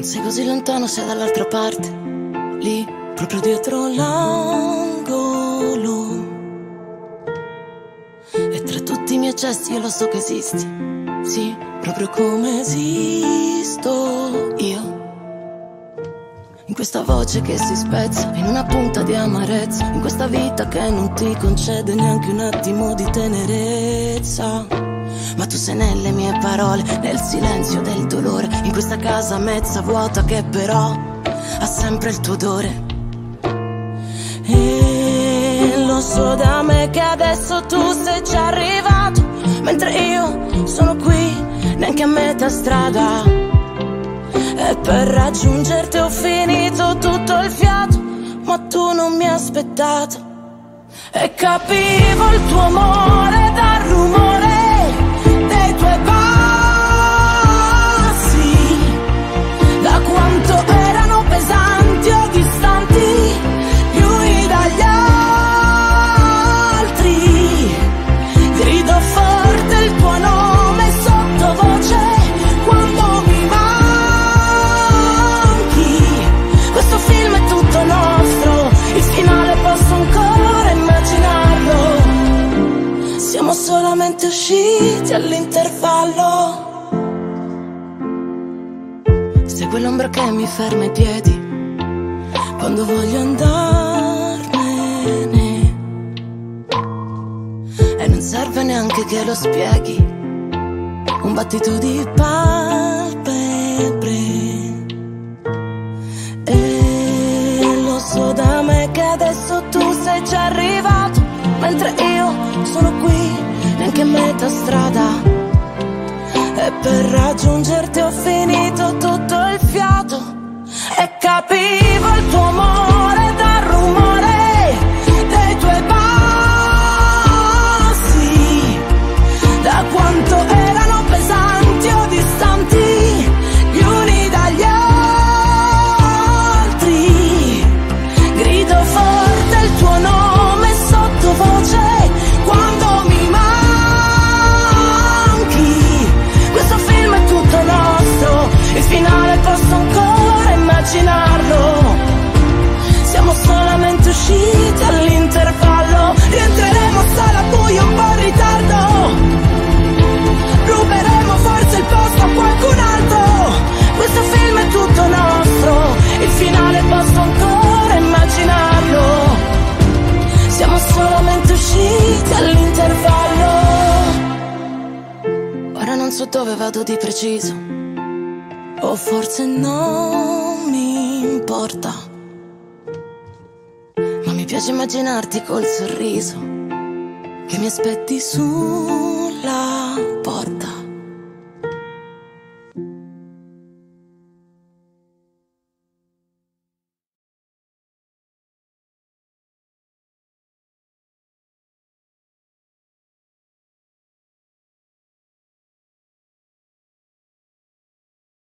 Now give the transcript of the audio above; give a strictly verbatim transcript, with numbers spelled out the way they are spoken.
Sei così lontano, sei dall'altra parte, lì, proprio dietro l'angolo. E tra tutti i miei gesti io lo so che esisti, sì, proprio come esisto io. In questa voce che si spezza, in una punta di amarezza, in questa vita che non ti concede neanche un attimo di tenerezza. Ma tu sei nelle mie parole, nel silenzio del dolore, in questa casa mezza vuota che però ha sempre il tuo odore. E lo so da me che adesso tu sei già arrivato, mentre io sono qui, neanche a metà strada. E per raggiungerti ho finito tutto il fiato, ma tu non mi hai aspettato. E capivo il tuo amore dal rumore dei tuoi passi, da quanto erano pesanti o distanti gli uni dagli altri. Grido forte il tuo nome sottovoce quando mi manchi. Questo film è tutto nostro, il finale posso ancora immaginarlo. Siamo solamente usciti all'intervallo. Sei quell'ombra che mi ferma i piedi quando voglio andarmene, e non serve neanche che lo spieghi, un battito di palpebre. E lo so da me che adesso tu sei già arrivato, mentre io sono qui, neanche a metà strada. E per raggiungerti ho finito tutto il fiato. E capivo il tuo amore dal rumore dei tuoi passi, da quanto erano pesanti o distanti gli uni dagli altri. Grido forte il tuo nome sottovoce quando mi manchi. Questo film è tutto nostro, il finale posso ancora immaginarlo. Siamo solamente usciti all'intervallo, rientreremo a sala buio un po' in ritardo, ruberemo forse il posto a qualcun altro. Questo film è tutto nostro, il finale posso ancora immaginarlo. Siamo solamente usciti all'intervallo. Ora non so dove vado di preciso, o forse non mi importa, ma mi piace immaginarti col sorriso che mi aspetti su